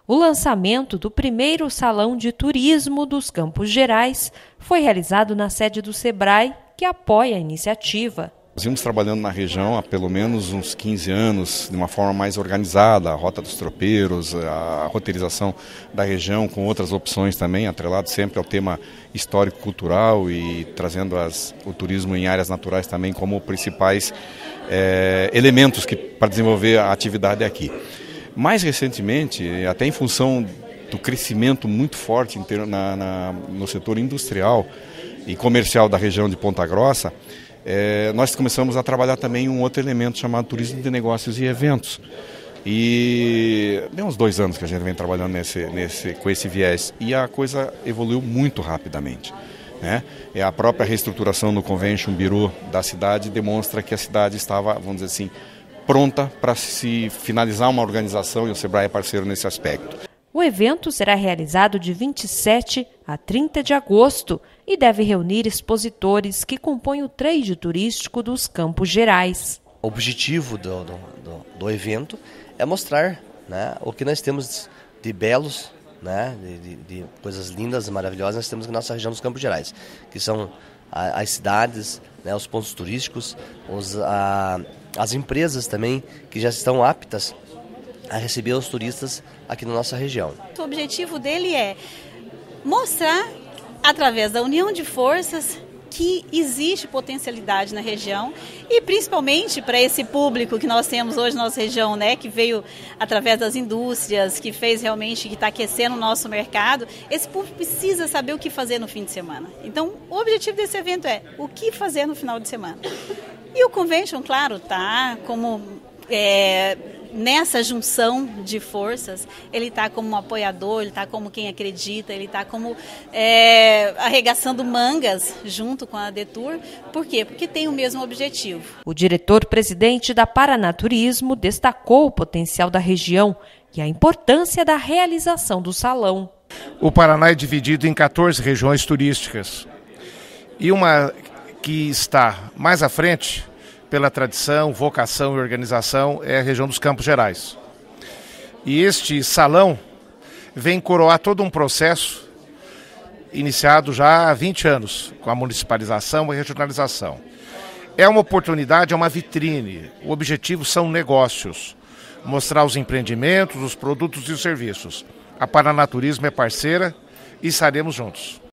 O lançamento do primeiro Salão de Turismo dos Campos Gerais foi realizado na sede do Sebrae, que apoia a iniciativa. Nós vimos trabalhando na região há pelo menos uns 15 anos, de uma forma mais organizada, a Rota dos Tropeiros, a roteirização da região com outras opções também, atrelado sempre ao tema histórico-cultural e trazendo o turismo em áreas naturais também como principais elementos para desenvolver a atividade aqui. Mais recentemente, até em função do crescimento muito forte no setor industrial e comercial da região de Ponta Grossa, nós começamos a trabalhar também um outro elemento chamado turismo de negócios e eventos. E tem uns 2 anos que a gente vem trabalhando com esse viés e a coisa evoluiu muito rapidamente. A própria reestruturação no Convention Bureau da cidade demonstra que a cidade estava, vamos dizer assim, pronta para se finalizar uma organização e o Sebrae é parceiro nesse aspecto. O evento será realizado de 27 a 30 de agosto e deve reunir expositores que compõem o trade turístico dos Campos Gerais. O objetivo do evento é mostrar, o que nós temos de belos, de coisas lindas e maravilhosas nós temos na nossa região dos Campos Gerais, que são as cidades, os pontos turísticos, as empresas também que já estão aptas a receber os turistas aqui na nossa região. O objetivo dele é mostrar, através da união de forças, que existe potencialidade na região e principalmente para esse público que nós temos hoje na nossa região, que veio através das indústrias, que fez realmente, que está aquecendo o nosso mercado, esse público precisa saber o que fazer no fim de semana. Então, o objetivo desse evento é o que fazer no final de semana. E o Convention, claro, está como nessa junção de forças, ele está como um apoiador, ele está como quem acredita, ele está como arregaçando mangas junto com a Detur. Por quê? Porque tem o mesmo objetivo. O diretor-presidente da Paraná Turismo destacou o potencial da região e a importância da realização do salão. O Paraná é dividido em 14 regiões turísticas e uma que está mais à frente pela tradição, vocação e organização é a região dos Campos Gerais. E este salão vem coroar todo um processo iniciado já há 20 anos, com a municipalização e regionalização. É uma oportunidade, é uma vitrine. O objetivo são negócios, mostrar os empreendimentos, os produtos e os serviços. A Paraná Turismo é parceira e estaremos juntos.